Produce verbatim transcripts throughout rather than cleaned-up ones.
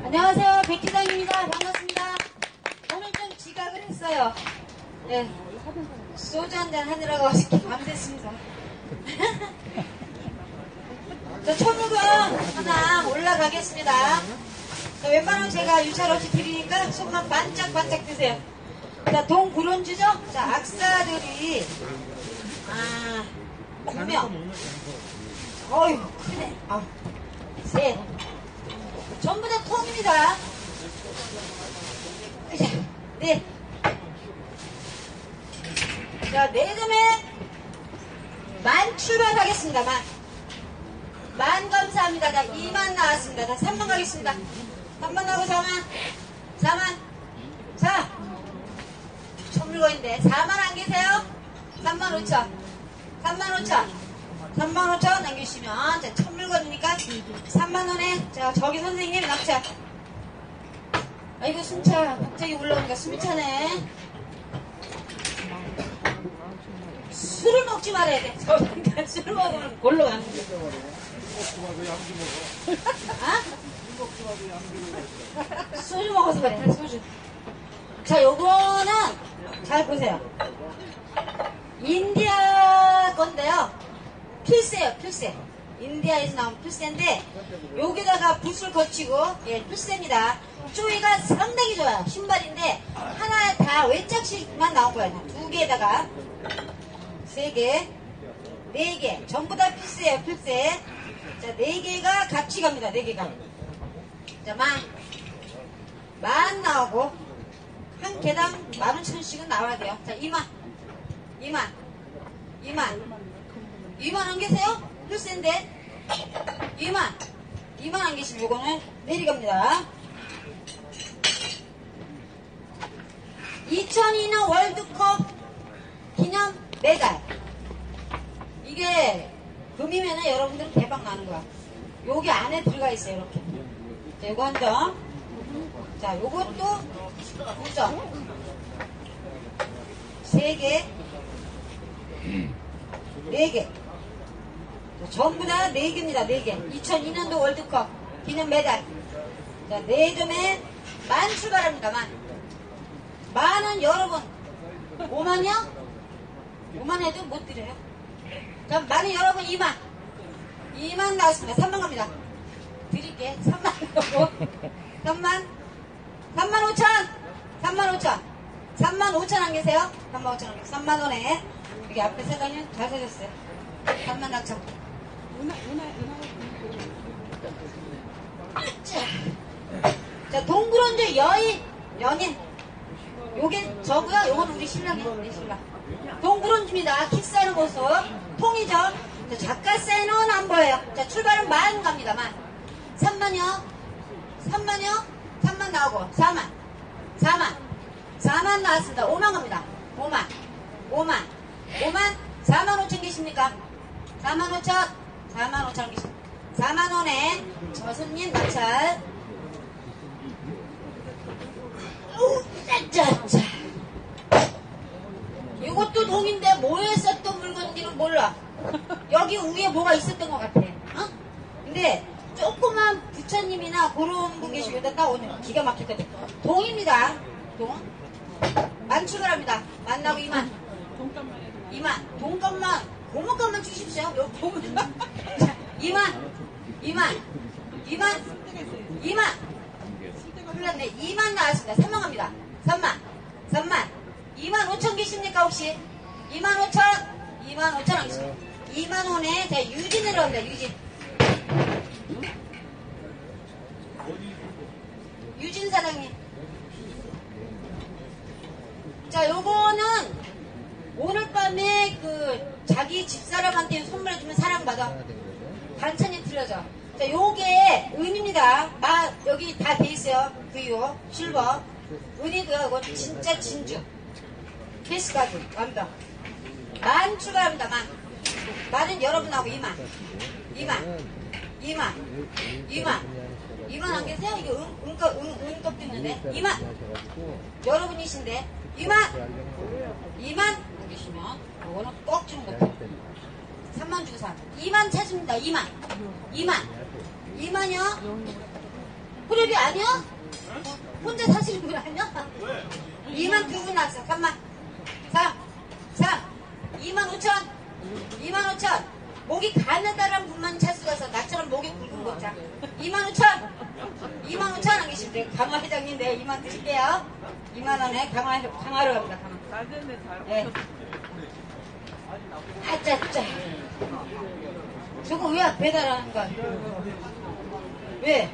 안녕하세요. 백기장입니다. 반갑습니다. 오늘 좀 지각을 했어요. 네. 소주 한잔 하느라고 어저께 밤샜습니다. 자, 천우금 하나 올라가겠습니다. 자, 웬만하면 제가 유찰 없이 드리니까 손만 반짝반짝 드세요. 자, 동구론주죠? 자, 악사들이, 아, 두 명. 어휴, 크네. 아, 셋. 전부 다 통입니다. 네. 자, 네 점에 만 출발하겠습니다. 만. 만 감사합니다. 자, 이만 나왔습니다. 자, 삼만 가겠습니다. 삼만 나고 사만. 사만. 자, 첫 물건인데, 사만 안 계세요? 삼만 오천. 삼만 오천. 삼만 오천 남기시면, 자, 첫 물건이니까 삼만 원에, 자, 저기 선생님 낙차. 아이고, 숨차. 갑자기 올라오니까 숨이 차네. 술을 먹지 말아야 돼. 저기가 술을 먹으면 골로 가는 거야. 아? 소주 먹어서 그래, 소주. 자, 요거는, 잘 보세요. 인디아 건데요. 필세요, 필세. 인디아에서 나온 필세인데, 여기다가 붓을 거치고, 예, 필세입니다. 쪼이가 상당히 좋아요. 신발인데, 하나에 다 외짝씩만 나온 거예요. 두 개에다가, 세 개, 네 개. 전부 다 필세예요, 필세. 자, 네 개가 같이 갑니다, 네 개가. 자, 만. 만 나오고, 한 개당 만 오천씩은 나와야 돼요. 자, 이만. 이만. 이만. 이만 안 계세요? 필세인데. 이만. 이만 안 계시면 요거는 내리갑니다. 이천이 년 월드컵 기념 메달. 이게 금이면은 여러분들은 대박 나는 거야. 여기 안에 들어가 있어요, 이렇게. 자, 요거 한 점. 자, 요것도 두 점. 세 개. 네 개. 자, 전부 다 네 개입니다, 네 개. 이천이 년도 월드컵 기념 메달. 자, 네 점에 만 출발합니다, 만. 만은 여러분, 오만이요? 오만 해도 못 드려요. 자, 만은 여러분 이만. 이만 나왔습니다. 삼만 갑니다. 드릴게. 삼만 하고. 삼만. 삼만 오천. 삼만 오천. 삼만 오천 안 계세요? 삼만 오천 안 계세요. 삼만 원에. 여기 앞에 사장님 잘 사셨어요. 삼만 낙천. 자, 동그런주 여인, 연인. 요게 저고요. 요건 우리 신랑이에요. 우리 신랑. 동그런주입니다. 키스하는 모습. 통이죠. 자, 작가 세는 안 보여요. 자, 출발은 만 갑니다. 만. 삼만요. 삼만요. 삼만 나오고. 사만. 사만. 사만 나왔습니다. 오만 갑니다. 오만. 오만. 오만. 사만 오천 계십니까? 사만 오천. 사만 오천 계십니까? 사만 원에 저승님 낙찰. 짜짜짜. 이것도 동인데 뭐에 썼던 물건인지는 몰라. 여기 위에 뭐가 있었던 것 같아. 어? 근데 조그만 부처님이나 그런 분 계시고 딱 오늘 기가 막힐 것 같아. 동입니다. 동. 만 출발합니다. 만나고 이만. 이만. 동값만. 고무값만 주십시오. 여기 보면. 이만. 이만. 이만. 이만. 큰일 났네. 이만 나왔습니다. 삼만 갑니다. 삼만. 삼만. 이만 오천 계십니까, 혹시? 이만 오천. 이만 오천 안 계십니까? 이만 원에, 자, 유진으로 합니다, 유진. 유진 사장님. 자, 요거는 오늘 밤에 그, 자기 집사람한테 선물해주면 사랑받아. 반찬이 틀려져. 자, 요게 은입니다. 마, 여기 다 돼 있어요. 그요 실버. 은이고요. 이거 진짜 진주. 케이스까지 완벽. 만 출발합니다. 만. 만은 여러분하고 이만. 이만. 이만. 이만. 이만 안 계세요? 이게 은, 은값, 은, 은값 듣는데. 이만. 여러분이신데. 이만. 이만 안 계시면 이거는 꼭 주는 것같아. 삼만 주고 사. 이만 찾습니다. 이만. 이만. 이만이요? 호랩이 아니야? 혼자 사시는 분 아니야? 이만 두 분 났어. 삼만. 삼. 삼. 이만 오천. 이만 오천. 목이 가느다란 분만 찰수가 있어. 나처럼 목이 굵은 거 자. 이만 오천. 이만 오천 안 계신데 강화 회장님 네 이만 드릴게요. 이만 원에 강화 강화로 갑니다. 강화. 네. 아짜 짜. 저거 왜 배달하는 거야? 왜?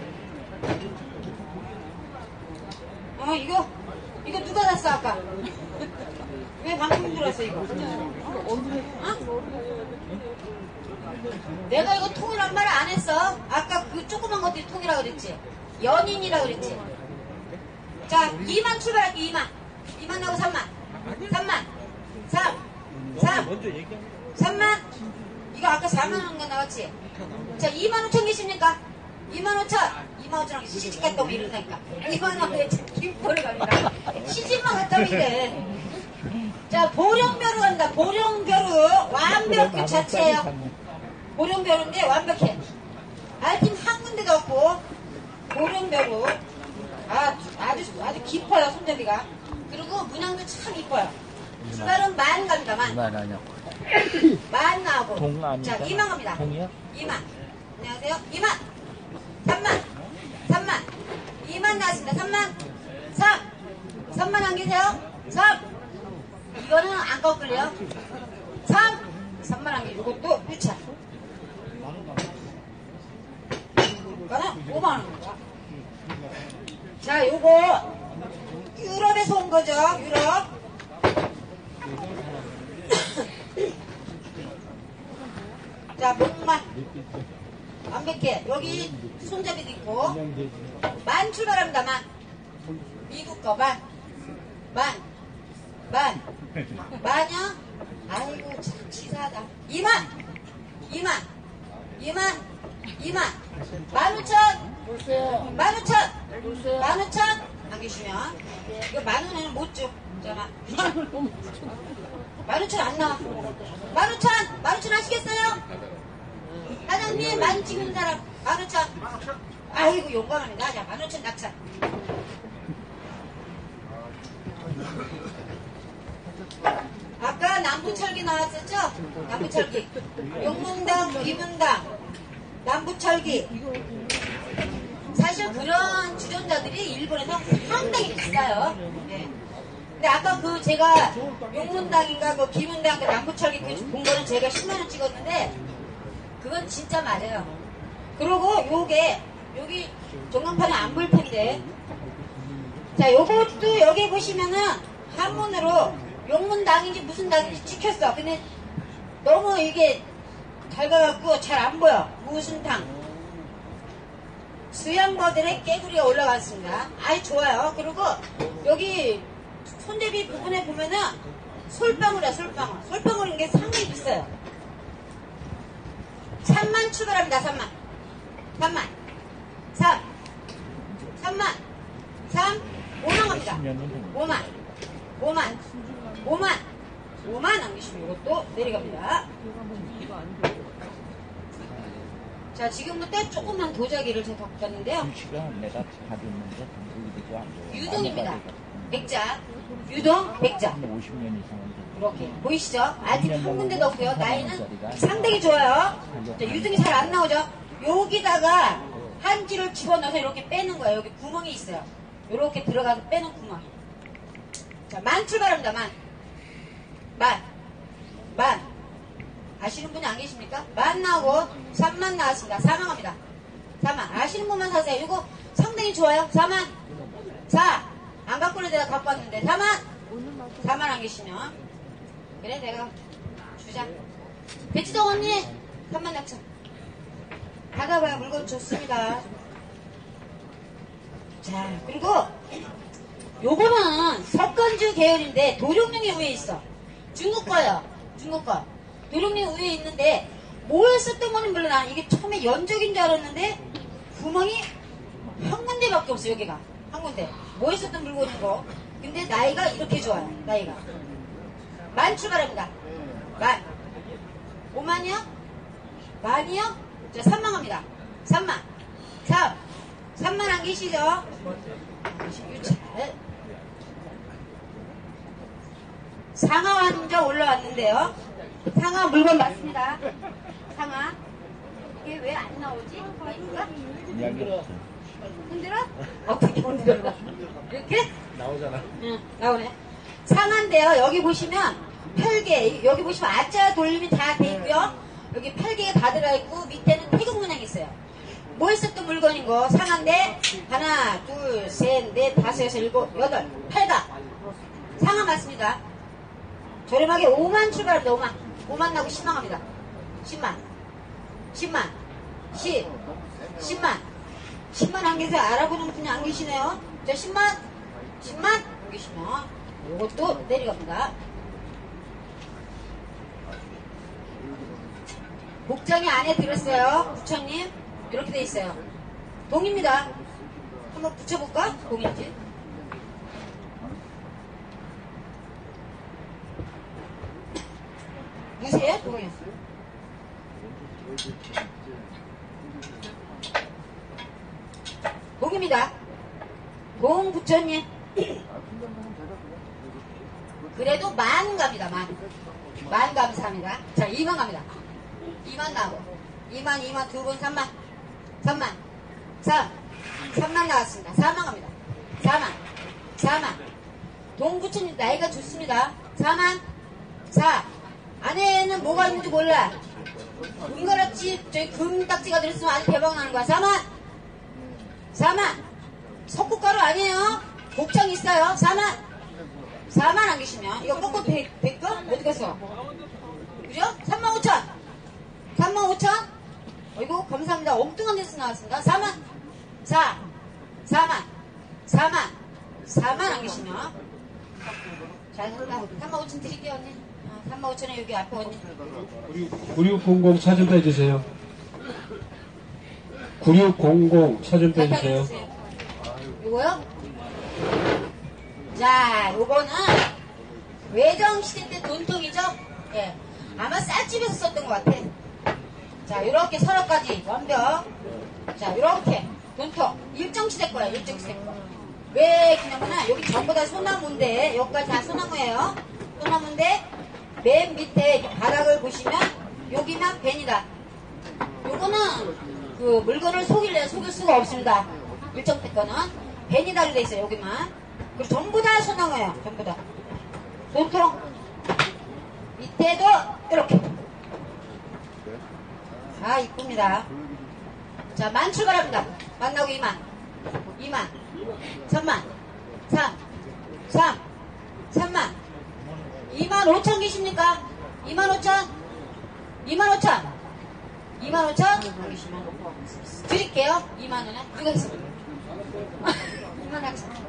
어 이거 이거 누가 샀어 아까? 왜 방금 들었어 이거? 어? 내가 이거 통이란 말 안 했어. 아까 그 조그만 것들이 통이라 그랬지. 연인이라 그랬지. 자 이만 출발할게. 이만. 이만 나고 삼만. 삼만. 삼. 삼. 삼만. 이거 아까 사만 원 거 나왔지? 자 이만 오천 계십니까? 이만 오천. 이만 오천 원 시집 갔다 오면 이런다니까. 이만 원에 김포를 갑니다. 시집만 갔다 오면 돼. 자 보령벼루 간다. 보령벼루 완벽 그 자체예요. 보령벼루인데 완벽해. 알팀 한 군데도 없고 보령벼루. 아, 아주 아주 깊어요 손잡이가. 그리고 문양도 참 이뻐요. 출발은 만 갑니다. 만. 만 아니야. 만 나오고. 동 아니잖아. 자 이만 갑니다. 동이야? 이만. 안녕하세요. 이만. 삼만. 삼만. 이만 나왔습니다. 삼만. 삼. 삼만 안 계세요? 삼. 이거는 안 꺾을래요. 삼. 삼만 안 계. 이것도 유차. 이거는 오만 원입니다. 자, 요거 유럽에서 온 거죠. 유럽. 자, 목만 완벽해. 여기 손잡이도 있고. 만 출발합니다. 만. 미국 거 만. 만. 만. 만이요? 아이고 참 치사하다. 이만. 이만. 이만. 이만. 만 오천. 만 오천. 만 오천. 안 계시면 이거 만 원에는 못 줘. 자, 만. 만 오천 안 나와. 만 오천. 만 오천 하시겠어요? 사장님 만 찍는 사람 만 오천. 아이고 용감합니다. 자, 만 오천 낙찰. 아까 남부철기 나왔었죠? 남부철기. 용문당, 비문당, 남부철기. 사실 그런 주전자들이 일본에서 상당히 비싸요. 네. 근데 아까 그 제가 용문당인가 그 비문당 그 남부철기 그 본 거는 제가 십만 원 찍었는데 그건 진짜 맞아요. 그리고 요게 여기 전광판에 안 보일 텐데 자 요것도 여기 보시면은 한문으로 용문당인지 무슨 당인지 찍혔어. 근데 너무 이게 밝아갖고 잘 안 보여. 무슨 당. 수양버들의 깨구리가 올라갔습니다. 아이 좋아요. 그리고 여기 손잡이 부분에 보면은 솔방울이야 솔방울. 솔방울인 게 상당히 비싸요. 삼만 출발합니다. 삼만. 삼만. 삼. 삼만. 삼. 오만 갑니다. 오만. 오만. 오만. 오만 남기시면 이것도 내려갑니다. 자, 지금부터 조그만 도자기를 제가 갖고 왔는데요. 시간 내가 가지고 있는데 여기도 안 좋아. 유동입니다. 백자. 유동, 백자. 오십 년 이상. 이렇게. 보이시죠? 아직 한 군데도 없고요. 나이는 상당히 좋아요. 자, 유동이 잘 안 나오죠? 여기다가 한지를 집어넣어서 이렇게 빼는 거예요. 여기 구멍이 있어요. 이렇게 들어가서 빼는 구멍. 자, 만 출발합니다. 만. 만. 만. 아시는 분이 안 계십니까? 만 나오고 삼만 나왔습니다. 사만 갑니다. 사만. 아시는 분만 사세요. 이거 상당히 좋아요. 사만. 사. 안 갖고 는 내가 갖고 왔는데. 사만. 사만 안 계시면. 그래, 내가 주자. 배치동 언니. 삼만 낙찰. 받아봐야 물건 좋습니다. 자, 그리고 요거는 석간주 계열인데 도룡령이 위에 있어. 중국 거요. 중국 거. 도룡령 위에 있는데 뭘 썼던 거는 몰라. 난 이게 처음에 연적인 줄 알았는데 구멍이 한 군데밖에 없어. 여기가 한 군데. 뭐에 썼던 물건인 거. 근데 나이가 이렇게 좋아요. 나이가 만 출발합니다. 만. 오만이요? 만이요? 자, 삼만 갑니다. 삼만. 삼. 삼만 안 계시죠? 유찰. 상하 환자 올라왔는데요. 상하 물건 맞습니다. 상하. 이게 왜 안 나오지? 뭐인가? 이야기 없어. 흔들어? 어떻게 흔들어? 이렇게? 나오잖아. 응, 나오네. 상한데요. 여기 보시면 팔개, 여기 보시면 아자 돌림이 다 돼 있고요. 여기 팔개가 다 들어있고 밑에는 태극 문양이 있어요. 뭐 있었던 물건인 거? 상한데 하나, 둘, 셋, 넷, 다섯, 여섯, 일곱, 여덟, 팔가. 상한 맞습니다. 저렴하게 오만 출발합니다. 오만. 오만 나고 십만 갑니다. 십만. 십만. 십. 십만. 십만 안 계세요. 알아보는 분이 안 계시네요. 자, 십만. 십만. 계시면 이것도 내려갑니다. 복장이 안에 들었어요. 부처님. 이렇게 돼 있어요. 동입니다. 한번 붙여볼까? 동인지. 무세요? 동이요. 동입니다. 동 부처님. 그래도 만 갑니다. 만. 만 감사합니다. 자, 이만 갑니다. 이만 나고. 이만, 이만, 두 번, 삼만. 삼만. 삼. 삼만 나왔습니다. 사만 갑니다. 사만. 사만. 동 부처님 나이가 좋습니다. 사만. 사. 안에는 뭐가 있는지 몰라. 금가락지, 저기 금딱지가 들었으면 아주 대박 나는 거야. 사만. 사만. 석고가루 아니에요. 복장 있어요. 사만. 사만 안 계시면 이거 꺾고 백, 백거? 어디 갔어? 그죠? 삼만 오천. 삼만 오천. 어이구 감사합니다. 엉뚱한 데서 나왔습니다. 사만. 사. 사만. 사만. 사만 안 계시면 자, 삼만 오천 드릴게요 언니. 어, 삼만 오천에 여기 앞에 언니. 구육공공 차 좀 빼주세요. 구육공공 차 좀 빼주세요. 요거요? 자, 요거는 외정시대 때 돈통이죠? 예. 아마 쌀집에서 썼던 것 같아. 자, 요렇게 서랍까지 완벽. 자, 요렇게 돈통. 일정시대 거야, 일정시대 거. 왜 그러냐면은 여기 전부 다 소나무인데, 여기까지 다 소나무예요. 소나무인데, 맨 밑에 바닥을 보시면 여기만 벤이다. 요거는 그 물건을 속일래요. 속일 수가 없습니다. 일정 때 거는 벤이 달려 있어요. 여기만. 그리고 전부 다 소나무예요. 전부 다. 돈통. 밑에도 이렇게. 아, 이쁩니다. 자, 만 출발합니다. 만 나오고 이만. 이만. 삼만. 삼. 삼. 삼만. 이만 오천 계십니까? 이만 오천. 이만 오천. 이만 오천. 드릴게요. 이만 원에. 누가 있어? 이만 하겠습니다.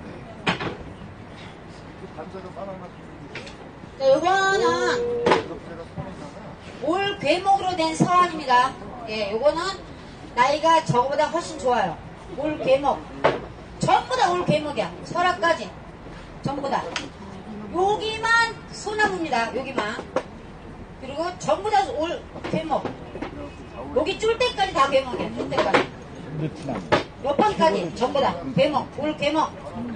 자, 요거는 올 괴목으로 된 서원입니다. 예, 요거는 나이가 저거보다 훨씬 좋아요. 올 괴목. 전부 다 올 괴목이야. 설악까지. 전부 다. 여기만 소나무입니다. 여기만. 그리고 전부 다 올 괴목. 여기 쫄 때까지 다 괴목이에요. 쫄 때까지. 느티나무. 몇 번까지 전부 다 괴목. 올 괴목.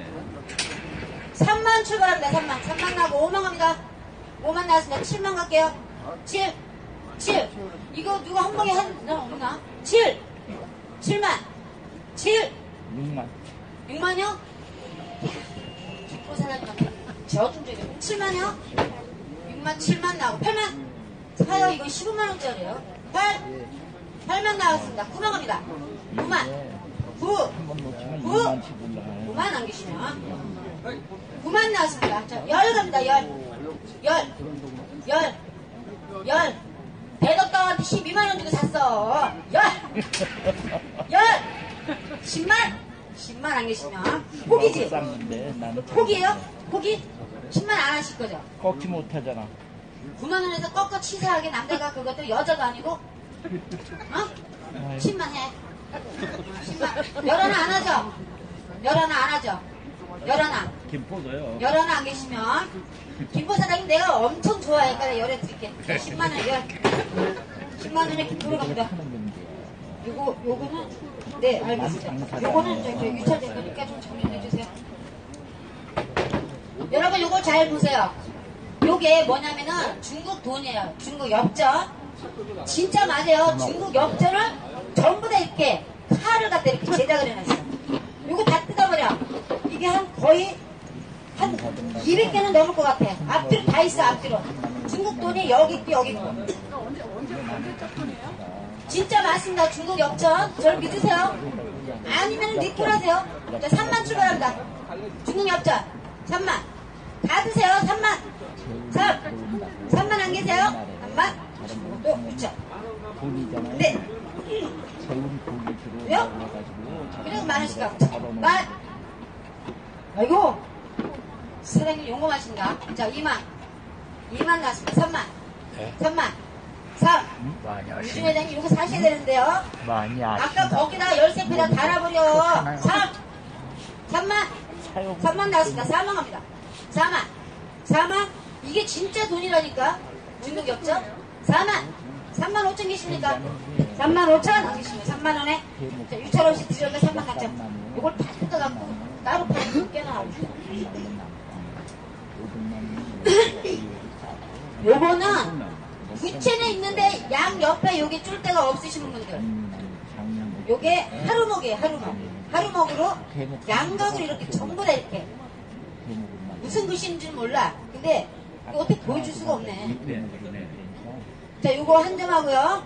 삼만 출발합니다. 삼만. 삼만 나고 오만 갑니다. 오만 나왔습니다. 칠만 갈게요. 칠. 칠. 이거 누가 한 방에 한, 나 없나? 칠. 칠만. 칠. 육만. 육만요? 죽고 사람한테 저좀 줘야 돼. 칠만요? 육만, 칠만 나오고. 팔만. 사요, 이거 십오만 원짜리예요. 팔. 팔만 나왔습니다. 구만 갑니다. 구만. 구. 한번 놓치면 구. 이만치 올라가요. 구만 안 계시면. 구만 나왔습니다. 자, 열 갑니다. 열. 열. 열. 열. 대덕가한테 십이만 원 주고 샀어. 열. 열. 십만. 십만 안 계시면. 포기지? 쌌는데 나는 포기예요? 포기? 십만 안 하실 거죠? 꺾지 못하잖아. 구만 원에서 꺾어 치사하게 남자가 그것도 여자도 아니고? 어? 십만 해. 십만. 열 하나 안 하죠? 열 하나 안 하죠? 열 하나. 김포도요. 열 하나 안 계시면. 김포 사장님 내가 엄청 좋아하니까 열에 드릴게. 자, 십만 원 열. 십만 원에 김포로 갑니다. 하는 건데. 요거, 요거는 네, 알겠습니다. 요거는 저, 저 유찰될 거니까 좀 정리해 주세요. 여러분 요거 잘 보세요. 요게 뭐냐면은 중국 돈이에요. 중국 엽전. 진짜 맞아요. 중국 엽전을 전부 다 이렇게 칼을 갖다 이렇게 제작을 해놨어요. 요거 다 뜯어버려. 이게 한 거의 한 이백 개는 넘을 것 같아. 앞뒤로 다 있어, 앞뒤로. 중국 돈이 여기 있고 여기 있고. 진짜 맞습니다. 중국 엽전. 저를 믿으세요. 아니면 리콜하세요. 자, 삼만 출발합니다. 중국 엽전. 삼만. 다 드세요. 삼만. 삼. 삼만 안 계세요? 삼만. 또, 그쵸. 돈이잖아요. 네. 좋은 고기 왜요? 들어가가지고 그래도 많으실까? 만. 아이고. 사장님 용감하신가? 자, 이만. 이만 나왔습니다. 삼만. 네. 삼만. 삼. 많이 유준 아시네. 회장님 이거 사셔야 되는데요. 많이 아까 아시나. 거기다 열세 패다 달아버려. 삼. 삼만. 사용. 삼만 나왔습니다. 사만 갑니다. 사만. 사만. 이게 진짜 돈이라니까. 중국 엽전. 사만. 삼만 오천 계십니까? 삼만 오천 안 계십니까? 삼만 원에. 자, 유철 없이 드셔도 삼만 갖죠. 이걸 다 뜯어갖고 따로 팔고 깨놔하고. 요거는 부채는 있는데 양 옆에 요게 줄 데가 없으시는 분들. 요게 하루목이에요, 하루목. 하루목으로 양각으로 이렇게 전부 다 이렇게. 무슨 글씨인지 몰라. 근데 이거 어떻게 보여줄 수가 없네. 자, 요거 한 점 하고요.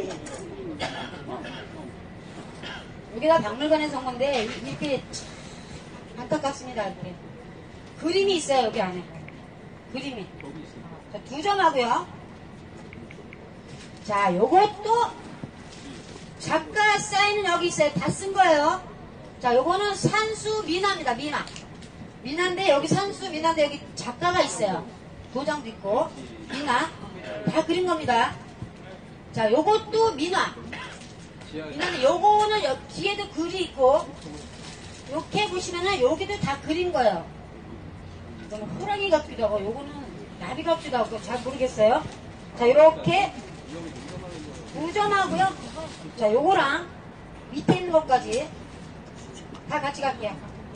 여기다 박물관에서 온 건데 이렇게 안타깝습니다. 이렇게 그림이 있어요, 여기 안에. 그림이. 자, 두 점 하고요. 자, 요것도 작가 사인은 여기 있어요. 다 쓴 거예요. 자, 요거는 산수 미나입니다. 미나. 미나인데 여기 산수 미나인데 여기 작가가 있어요. 도장도 있고. 미나. 다 그린 겁니다. 자, 요것도 미나. 미나인데 요거는 여, 뒤에도 글이 있고 이렇게 보시면은 여기도 다 그린 거예요. 이거는 호랑이 같기도 하고 요거는 나비 같기도 하고 잘 모르겠어요. 자, 요렇게 두 점하고요. 자, 요거랑 밑에 있는 것까지 다 같이 갈게요.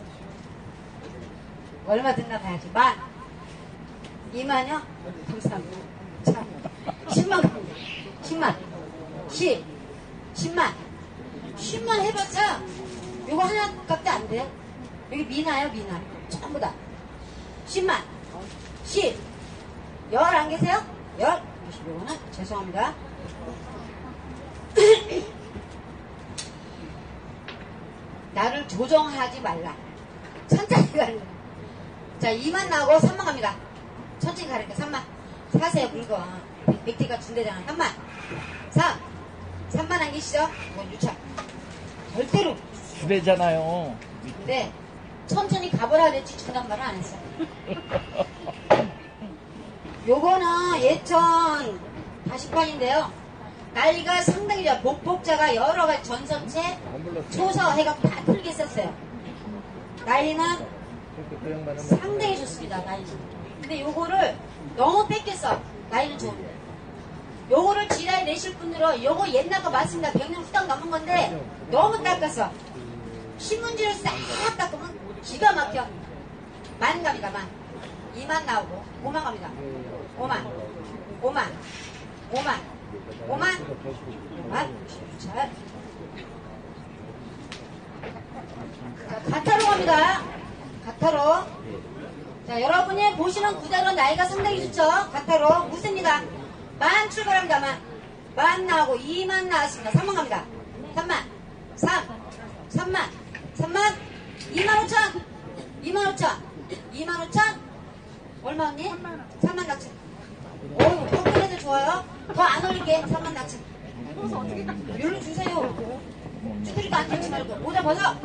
얼마 듣나 봐야지. 만. 이만요? 감사합니다. 자, 십만 갑니다. 십만. 십. 십만. 십만 해봤자 요거 하나 값도 안 돼요. 여기 미나요, 미나. 전부 다. 십만. 십. 열 안 계세요? 열. 요거는 죄송합니다. 나를 조정하지 말라. 천천히 가는 거야. 자, 이만 나오고 삼만 갑니다. 천천히 가니까 삼만. 사세요, 물건. 맥티가 준대잖아. 삼만. 삼. 삼만 안 계시죠? 이건 유찰. 절대로. 그래잖아요. 근데 천천히 가보라 그랬지 중단 말은 안 했어. 요거는 예천 다시판인데요. 나이가 상당히 좋아. 복복자가 여러 가지 전선체, 초서 해갖고 다 틀게 썼어요. 나이는 상당히 좋습니다. 나이는. 근데 요거를 너무 뺏겼어. 나이는 좋은데. 요거를 지라에 내실 분들은 요거 옛날 거 맞습니다. 백 년 후딱 넘은 건데 너무 닦았어. 신문지를 싹 닦으면 기가 막혀. 만 갑니다. 만. 이만 나오고 오만 갑니다. 오만. 오만. 오만. 오만. 오만. 잘. 자, 가타로 갑니다. 가타로. 자, 여러분이 보시는 구자로 나이가 상당히 좋죠? 가타로. 무슨입니다. 만 출발합니다. 만. 만 나오고 이만 나왔습니다. 삼만 갑니다. 삼만. 삼. 삼만. 삼만. 이만 오천. 이만 오천. 이만 오천. 얼마 언니? 삼만 낙천. 어이구, 평균에도 좋아요. 더 안 올릴게. 삼만 낙천. 율로 주세요. 쭈그리고 앉지 말고. 모자 벗어.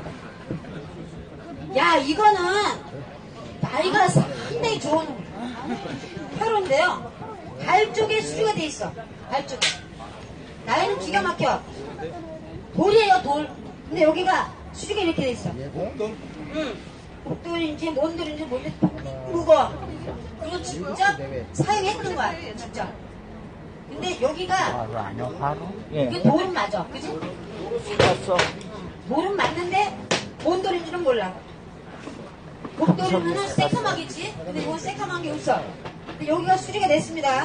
야, 이거는 나이가 상당히 좋은 혈호인데요. 발 쪽에 수주가 돼 있어. 발 쪽에. 나이는 기가 막혀. 돌이에요, 돌. 근데 여기가 수주가 이렇게 돼 있어. 응. 복돌인지 뭔 돌인지 모르겠어. 무거워. 그리고 진짜 사용했던 거야, 진짜. 근데 여기가 바로 아니요, 바로? 예. 이게 돌은 맞아, 그지? 갔어. 돌은 맞는데 뭔 돌인지는 몰라. 목돌이면은 새카마겠지? 근데 이건 새카만 게 없어. 근데 여기가 수리가 됐습니다.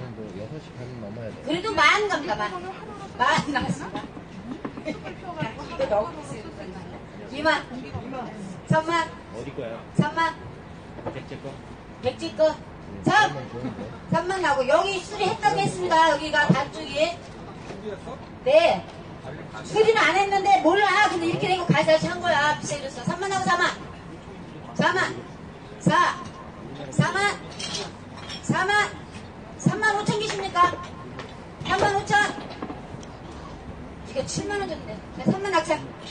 그래도 만 갑니다, 만. 만 나왔습니다. 이거 너무 비싸요. 이만. 삼만. 어디 거야? 삼만. 백제 거? 백지 거. 삼. 삼만 나고 여기 수리했다고 했습니다. 여기가 단쪽이. 네. 수리는 안 했는데 몰라. 근데 이렇게 된 거 가져야지 한 거야. 비싸게 줬어. 삼만 하고 사만. 사만. 사. 사만. 사만. 삼만 오천 계십니까? 삼만 오천. 이거 칠만 원 줬는데. 자, 삼만 낙찰.